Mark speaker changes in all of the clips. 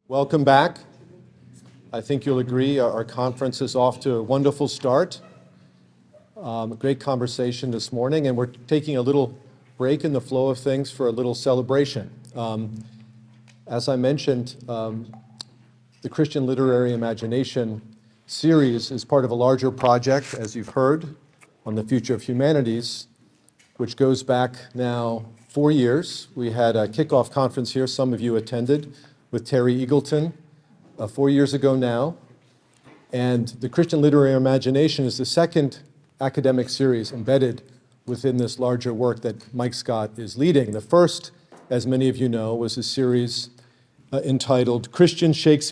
Speaker 1: Welcome back. I think you'll agree our conference is off to a wonderful start. Great conversation this morning, and we're taking a little break in the flow of things for a little celebration. As I mentioned, the Christian Literary Imagination series is part of a larger project, as you've heard, on the future of humanities, which goes back now 4 years. We had a kickoff conference here, some of you attended, with Terry Eagleton 4 years ago now. And the Christian Literary Imagination is the second academic series embedded within this larger work that Mike Scott is leading. The first, as many of you know, was a series entitled Christian Shakespeare, ?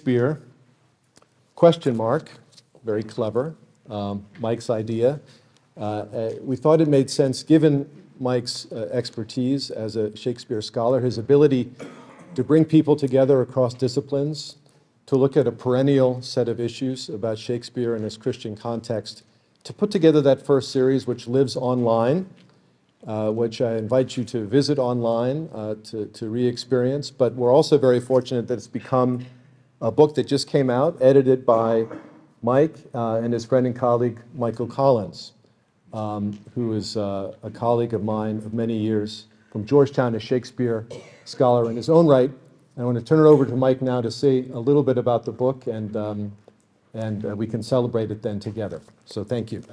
Speaker 1: Very clever, Mike's idea. We thought it made sense, given Mike's expertise as a Shakespeare scholar, his ability to bring people together across disciplines, to look at a perennial set of issues about Shakespeare in his Christian context, to put together that first series, which lives online, which I invite you to visit online to re-experience. But we're also very fortunate that it's become a book that just came out, edited by Mike and his friend and colleague, Michael Collins, who is a colleague of mine of many years from Georgetown, a Shakespeare scholar in his own right. I want to turn it over to Mike now to say a little bit about the book, and we can celebrate it then together. So thank you.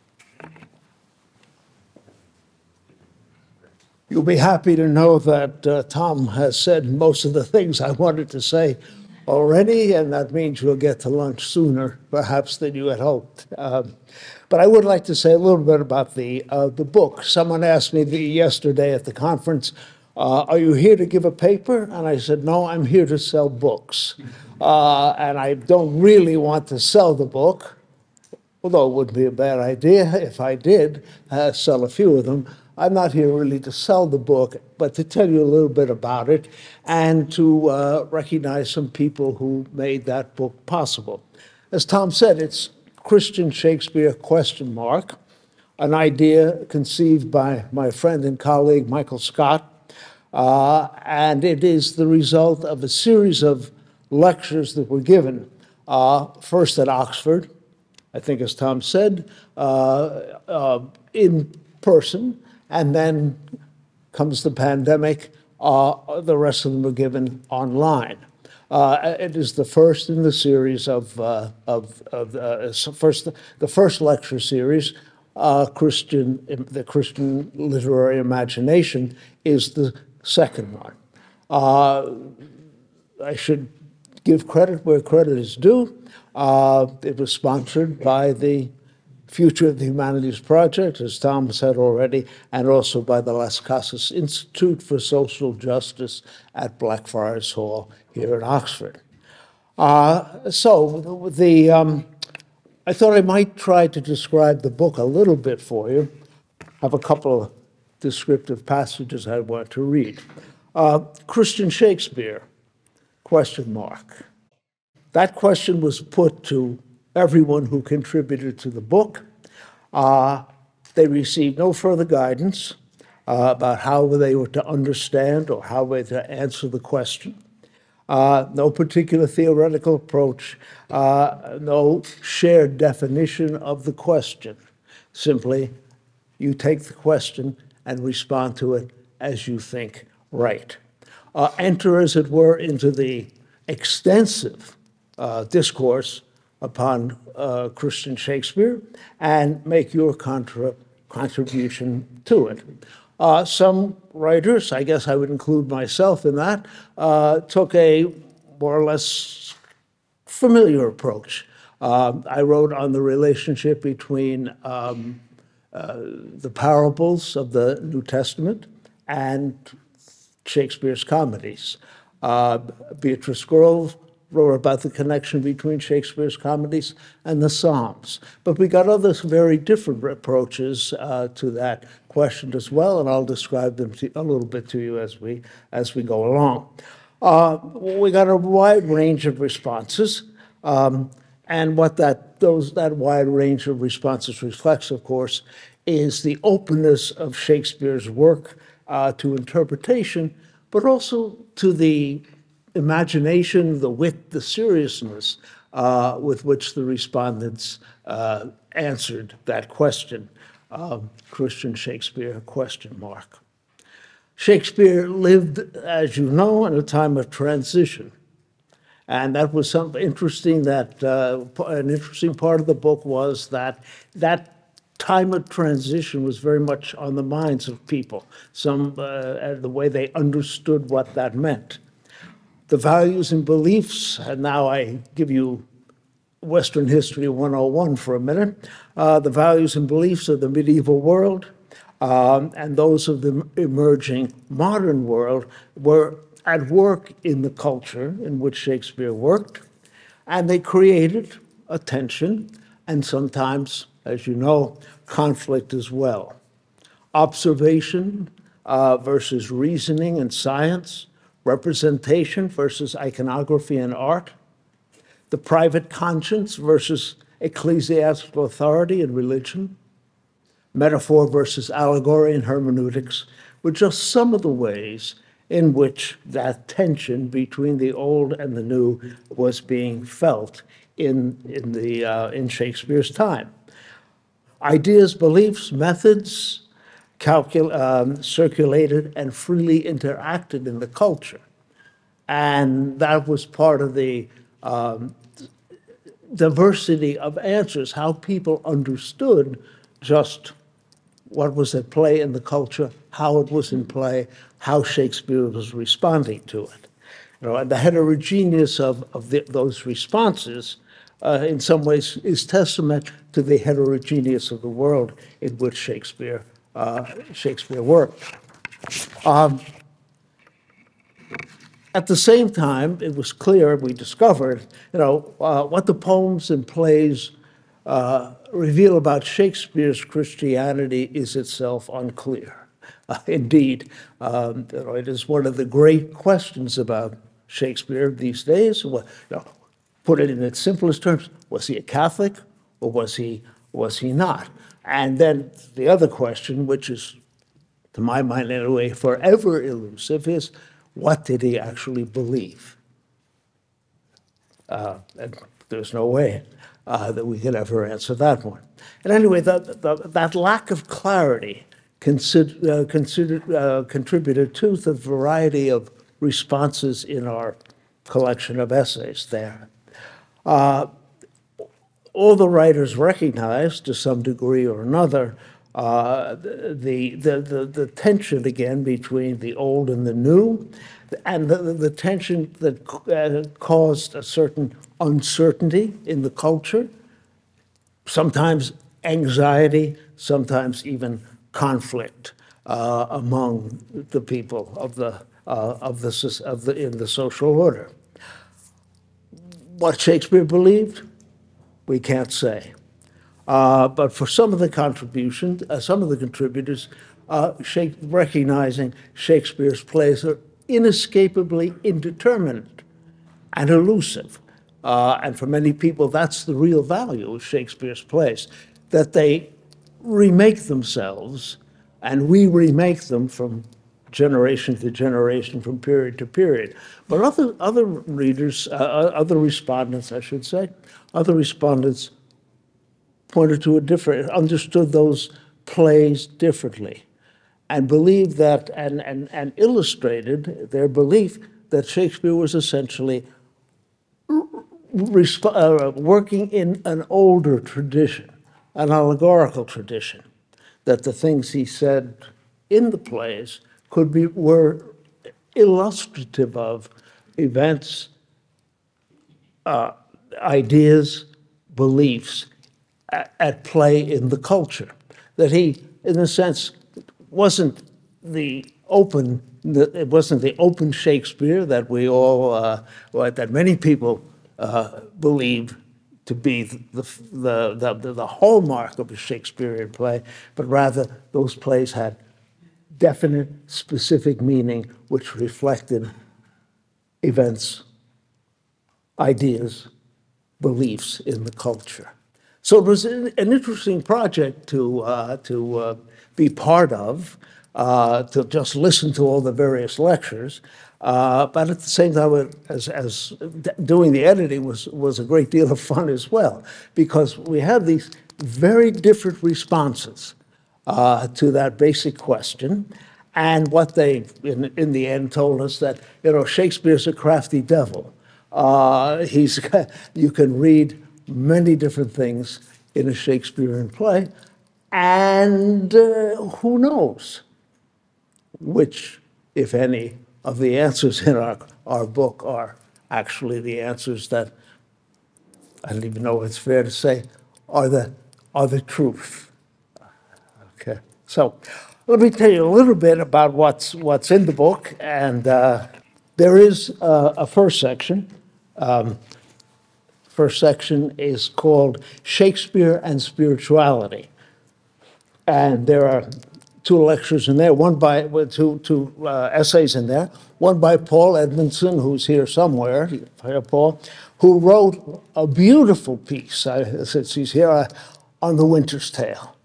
Speaker 2: You'll be happy to know that Tom has said most of the things I wanted to say already, and that means you'll get to lunch sooner, perhaps, than you had hoped. But I would like to say a little bit about the book. Someone asked me yesterday at the conference, are you here to give a paper? And I said, no, I'm here to sell books. And I don't really want to sell the book, although it wouldn't be a bad idea if I did sell a few of them. I'm not here really to sell the book, but to tell you a little bit about it and to recognize some people who made that book possible. As Tom said, it's Christian Shakespeare ? An idea conceived by my friend and colleague, Michael Scott. And it is the result of a series of lectures that were given, first at Oxford, I think as Tom said, in person, and then comes the pandemic, the rest of them were given online. It is the first in the series the first lecture series. The Christian Literary Imagination is the second one. I should give credit where credit is due. It was sponsored by the Future of the Humanities Project, as Tom said already, and also by the Las Casas Institute for Social Justice at Blackfriars Hall here in Oxford. I thought I might try to describe the book a little bit for you. I have a couple of descriptive passages I want to read. Christian Shakespeare, ? That question was put to everyone who contributed to the book. They received no further guidance about how they were to understand or how they were to answer the question. No particular theoretical approach, no shared definition of the question. Simply, you take the question and respond to it as you think right. Enter, as it were, into the extensive discourse upon Christian Shakespeare and make your contribution to it. Some writers, I guess I would include myself in that, took a more or less familiar approach. I wrote on the relationship between the parables of the New Testament and Shakespeare's comedies. Beatrice Grove wrote about the connection between Shakespeare's comedies and the Psalms. But we got other very different approaches to that question as well, and I'll describe them a little bit to you as we go along. We got a wide range of responses, and what that wide range of responses reflects, of course, is the openness of Shakespeare's work to interpretation, but also to the imagination, the wit, the seriousness with which the respondents answered that question. Christian Shakespeare, question mark. Shakespeare lived, as you know, in a time of transition. And that was something interesting that, an interesting part of the book was that that time of transition was very much on the minds of people, the way they understood what that meant. The values and beliefs, and now I give you Western History 101 for a minute, the values and beliefs of the medieval world and those of the emerging modern world were at work in the culture in which Shakespeare worked, and they created a tension and sometimes, as you know, conflict as well. Observation versus reasoning and science, representation versus iconography and art, the private conscience versus ecclesiastical authority and religion, metaphor versus allegory and hermeneutics were just some of the ways in which that tension between the old and the new was being felt in Shakespeare's time. Ideas, beliefs, methods circulated and freely interacted in the culture. And that was part of the diversity of answers, how people understood just what was at play in the culture, how it was in play, how Shakespeare was responding to it. You know, and the heterogeneous of those responses, in some ways, is testament to the heterogeneous of the world in which Shakespeare worked. At the same time, it was clear, we discovered, you know, what the poems and plays reveal about Shakespeare's Christianity is itself unclear. Indeed, you know, it is one of the great questions about Shakespeare these days. Well, you know, put it in its simplest terms, was he a Catholic or was he not? And then the other question, which is, to my mind anyway, forever elusive, is what did he actually believe? And there's no way that we could ever answer that one. And anyway, that lack of clarity contributed to the variety of responses in our collection of essays there. All the writers recognized, to some degree or another, the tension again between the old and the new, and the tension that caused a certain uncertainty in the culture, sometimes anxiety, sometimes even conflict among the people in the social order. What Shakespeare believed, we can't say. But for some of the contributions, some of the contributors, recognizing Shakespeare's plays are inescapably indeterminate and elusive. And for many people, that's the real value of Shakespeare's plays, that they remake themselves, and we remake them from generation to generation, from period to period. But other readers, other respondents, I should say, other respondents pointed to a different, understood those plays differently, and believed that, and illustrated their belief that Shakespeare was essentially working in an older tradition, an allegorical tradition, that the things he said in the plays were illustrative of events, ideas, beliefs at play in the culture. That he, in a sense, wasn't the open Shakespeare that we all, that many people believe to be the hallmark of a Shakespearean play, but rather those plays had definite, specific meaning which reflected events, ideas, beliefs in the culture. So it was an interesting project to be part of, to just listen to all the various lectures, But at the same time, as doing the editing was a great deal of fun as well, because we have these very different responses to that basic question. And what they, in the end, told us that, Shakespeare's a crafty devil. You can read many different things in a Shakespearean play, and who knows which, if any, of the answers in our book are actually the answers that, I don't even know if it's fair to say, are the truth. Okay, so let me tell you a little bit about what's in the book, and there is a first section. First section is called Shakespeare and Spirituality, and there are two lectures in there, two essays in there, one by Paul Edmondson, who's here somewhere, Paul, who wrote a beautiful piece, since he's here, on the Winter's Tale.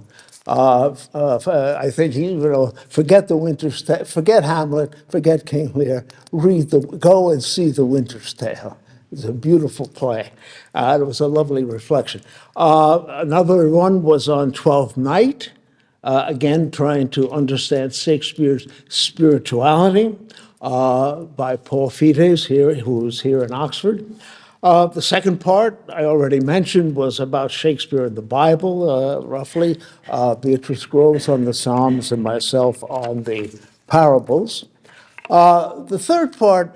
Speaker 2: I think forget the Winter's Tale, forget Hamlet, forget King Lear, go and see the Winter's Tale. It's a beautiful play. It was a lovely reflection. Another one was on Twelfth Night, again trying to understand Shakespeare's spirituality, by Paul Fides, who's here in Oxford. The second part, I already mentioned, was about Shakespeare and the Bible, roughly. Beatrice Groves on the Psalms and myself on the parables. The third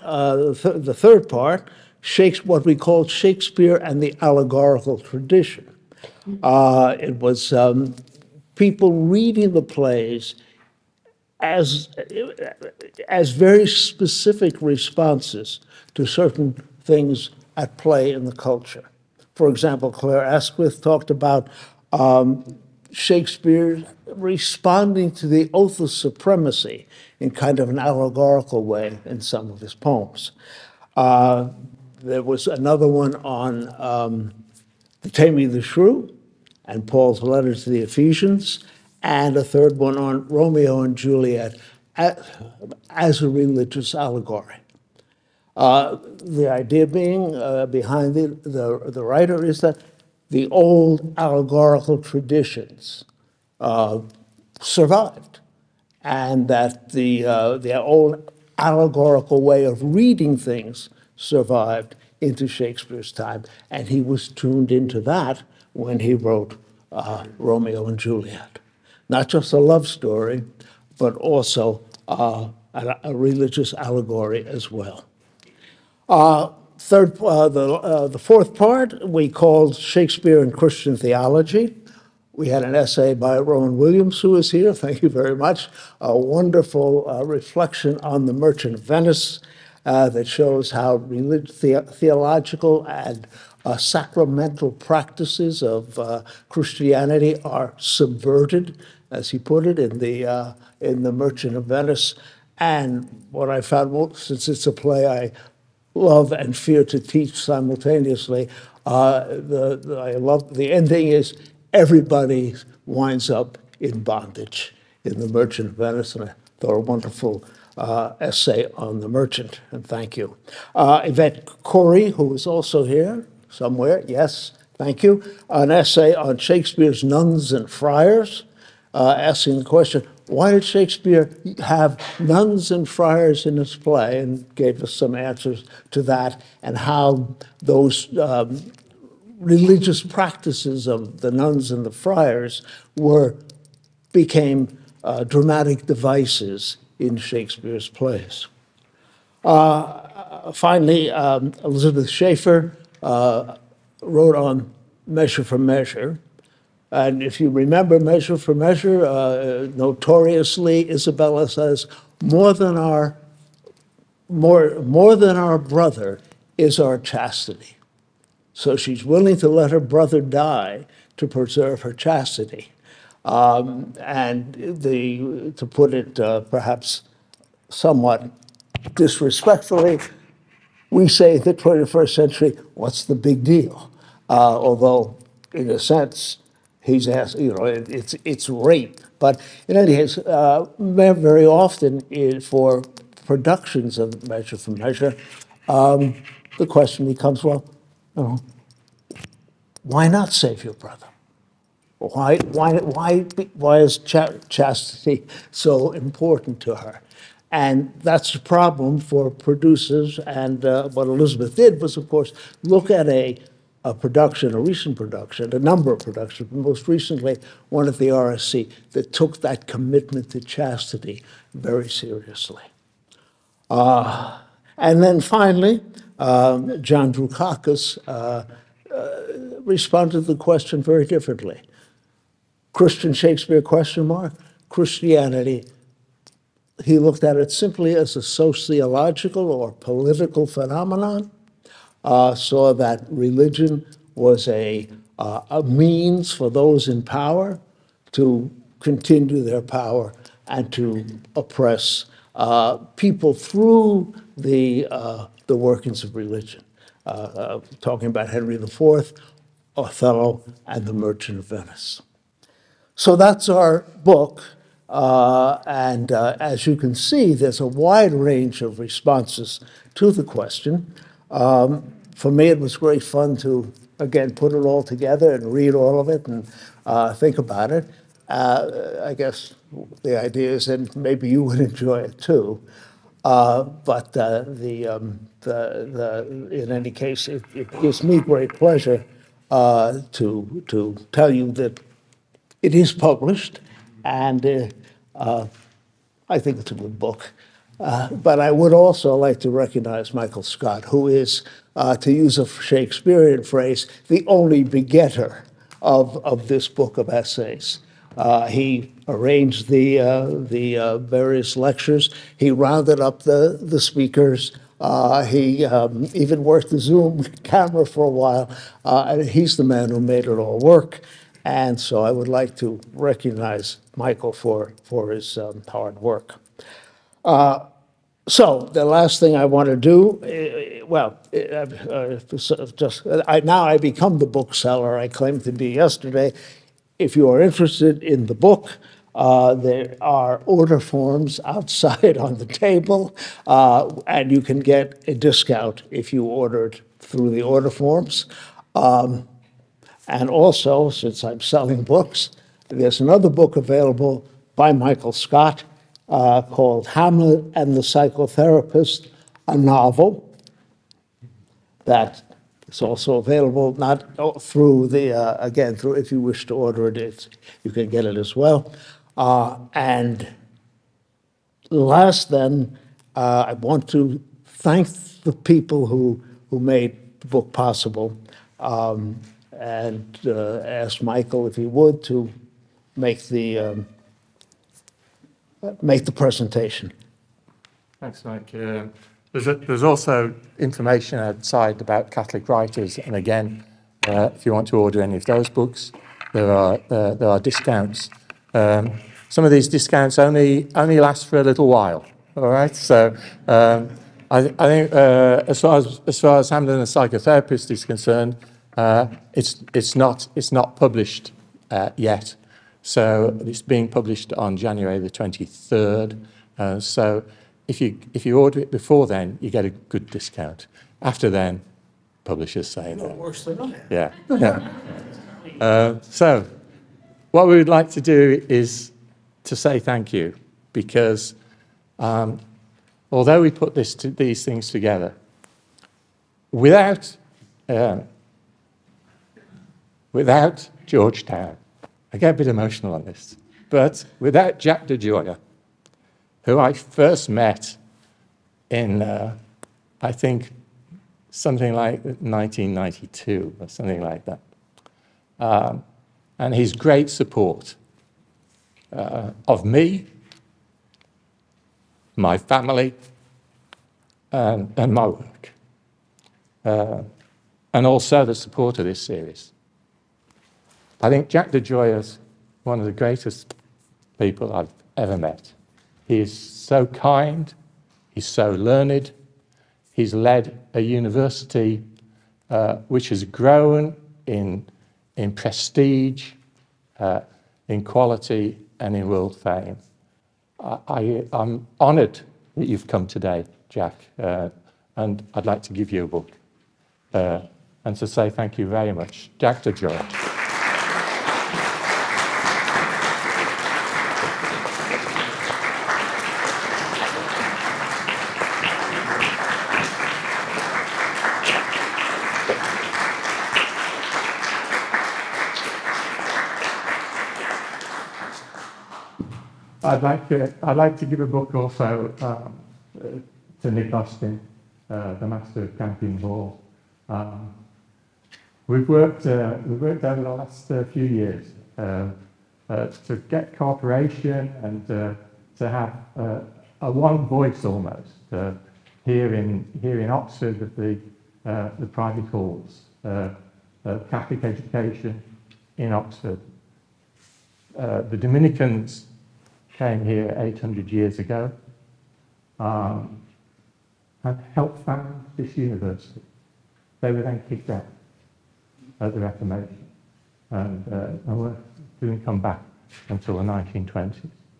Speaker 2: part, what we call Shakespeare and the allegorical tradition. It was people reading the plays as very specific responses to certain things at play in the culture. For example, Claire Asquith talked about Shakespeare responding to the oath of supremacy in kind of an allegorical way in some of his poems. There was another one on the Taming of the Shrew and Paul's letter to the Ephesians, and a third one on Romeo and Juliet as a religious allegory. The idea being behind the writer is that the old allegorical traditions survived, and that the old allegorical way of reading things survived into Shakespeare's time, and he was tuned into that when he wrote Romeo and Juliet. Not just a love story, but also a religious allegory as well. The fourth part we called Shakespeare and Christian Theology. We had an essay by Rowan Williams, who is here. Thank you very much. A wonderful reflection on the Merchant of Venice that shows how theological and sacramental practices of Christianity are subverted, as he put it, in the Merchant of Venice. And what I found, since it's a play I love and fear to teach simultaneously, I love the ending is everybody winds up in bondage in the Merchant of Venice, and I thought a wonderful essay on the Merchant, and thank you. Yvette Corey, who is also here somewhere, yes, thank you. An essay on Shakespeare's nuns and friars, asking the question, why did Shakespeare have nuns and friars in his play, and gave us some answers to that, and how those religious practices of the nuns and the friars became dramatic devices in Shakespeare's plays. Finally, Elizabeth Schaeffer wrote on Measure for Measure. And if you remember Measure for Measure, notoriously, Isabella says, more than our brother is our chastity. So she's willing to let her brother die to preserve her chastity. And to put it perhaps somewhat disrespectfully, we say in the 21st century, what's the big deal? Although, in a sense, he's asked, it's rape. But in any case, very often for productions of Measure for Measure, the question becomes, well, you know, why not save your brother? Why is chastity so important to her? And that's the problem for producers. And what Elizabeth did was, of course, look at a production, a recent production, a number of productions, but most recently one at the RSC that took that commitment to chastity very seriously. And then finally, John Dukakis responded to the question very differently. Christian Shakespeare, question mark, Christianity. He looked at it simply as a sociological or political phenomenon, saw that religion was a means for those in power to continue their power and to oppress people through the workings of religion. Talking about Henry IV, Othello, and the Merchant of Venice. So that's our book. And as you can see, there's a wide range of responses to the question. For me, it was great fun to, again, put it all together and read all of it and think about it. I guess the idea is that maybe you would enjoy it too. But in any case, it gives me great pleasure to tell you that it is published, and I think it's a good book. But I would also like to recognize Michael Scott, who is, to use a Shakespearean phrase, the only begetter of this book of essays. He arranged the various lectures. He rounded up the speakers. He even worked the Zoom camera for a while. And he's the man who made it all work. And so I would like to recognize Michael for his hard work. So the last thing I want to do, now I become the bookseller I claimed to be yesterday. If you are interested in the book, there are order forms outside on the table, and you can get a discount if you ordered through the order forms. And also, since I'm selling books, there's another book available by Michael Scott called Hamlet and the Psychotherapist, a novel that is also available not through again, if you wish to order it, you can get it as well. And last then, I want to thank the people who made the book possible. And ask Michael if he would to make the presentation.
Speaker 3: Thanks, Mike. There's also information outside about Catholic writers, and again, if you want to order any of those books, there are discounts. Some of these discounts only last for a little while. All right, so I think as far as Hamlet and the Psychotherapist is concerned. It's not published yet, so it's being published on January the 23rd. So if you order it before then, you get a good discount. After then, publishers say no.
Speaker 2: Worse than I.
Speaker 3: Yeah. So what we would like to do is to say thank you, because although we put these things together, without Georgetown, I get a bit emotional on this, but without Jack DeGioia, who I first met in, I think, something like 1992 or something like that, and his great support of me, my family, and my work, and also the support of this series. I think Jack DeGioia is one of the greatest people I've ever met. He is so kind, he's so learned, he's led a university which has grown in prestige, in quality, and in world fame. I'm honoured that you've come today, Jack, and I'd like to give you a book and to say thank you very much. Jack to George. I'd like to give a book also to Nick Austin, the master of Campion Hall. We've worked over the last few years to get cooperation and to have a one voice almost here in Oxford at the private halls, Catholic education in Oxford. The Dominicans came here 800 years ago and helped found this university. They were then kicked out at the Reformation and didn't come back until the 1920s.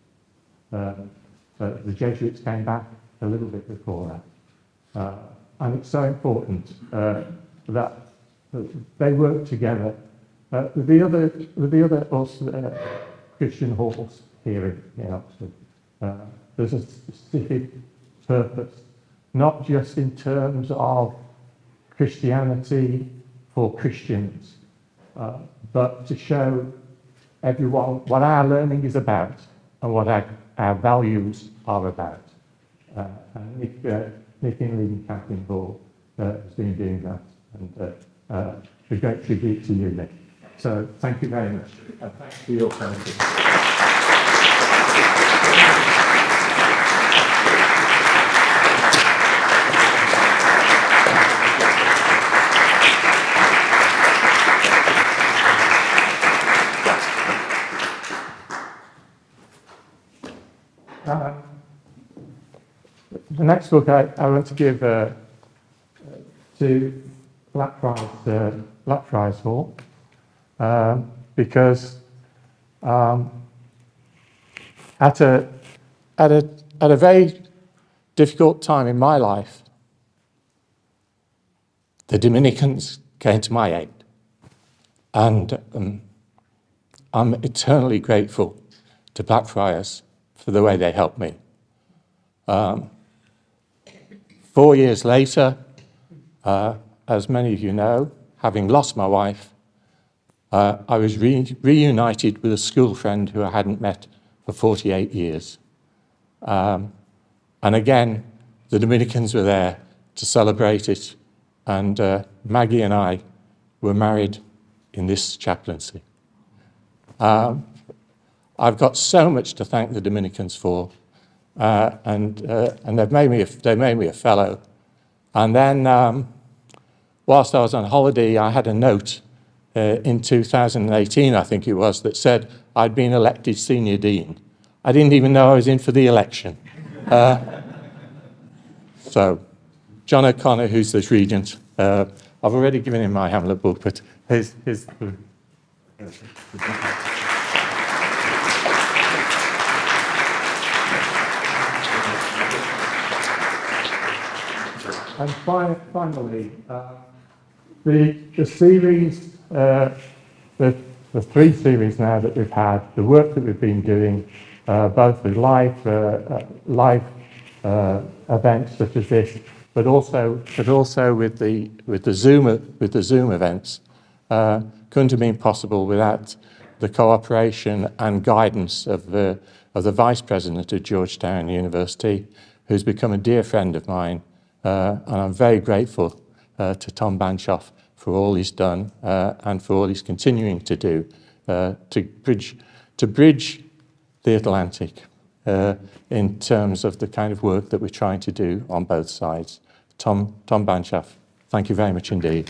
Speaker 3: The Jesuits came back a little bit before that. And it's so important that they work together with the other also, Christian halls here in Oxford. There's a specific purpose, not just in terms of Christianity for Christians, but to show everyone what our learning is about and what our values are about. And Nick in leading Campion Hall has been doing that, and a great tribute to you, Nick. So thank you very much, and thanks for your time. The next book I want to give to Blackfriars Hall because at a very difficult time in my life, the Dominicans came to my aid, and I'm eternally grateful to Blackfriars for the way they helped me. 4 years later, as many of you know, having lost my wife, I was reunited with a school friend who I hadn't met for 48 years. And again, the Dominicans were there to celebrate it, and Maggie and I were married in this chaplaincy. I've got so much to thank the Dominicans for, and they've made me a fellow. And then, whilst I was on holiday, I had a note in 2018, I think it was, that said I'd been elected senior dean. I didn't even know I was in for the election. So, John O'Connor, who's the regent, I've already given him my Hamlet book, but here's the... And finally, the series, the three series now that we've had, the work that we've been doing, both with live events such as this, but also with the Zoom events, couldn't have been possible without the cooperation and guidance of the Vice President of Georgetown University, who's become a dear friend of mine. And I'm very grateful to Tom Banshoff for all he's done and for all he's continuing to do to bridge the Atlantic in terms of the kind of work that we're trying to do on both sides. Tom Banshoff, thank you very much indeed.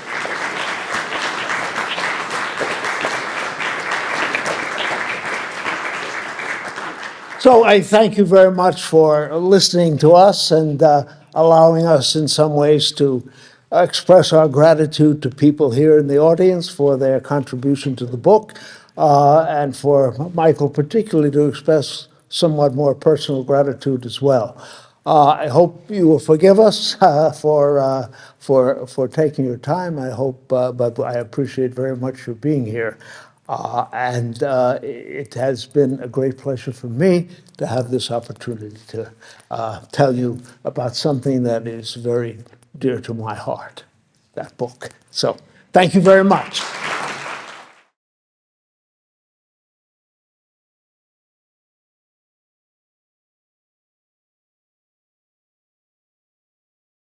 Speaker 2: So I thank you very much for listening to us and allowing us in some ways to express our gratitude to people here in the audience for their contribution to the book, and for Michael particularly to express somewhat more personal gratitude as well. I hope you will forgive us for taking your time. I hope, but I appreciate very much your being here. And it has been a great pleasure for me to have this opportunity to tell you about something that is very dear to my heart, that book. So thank you very much.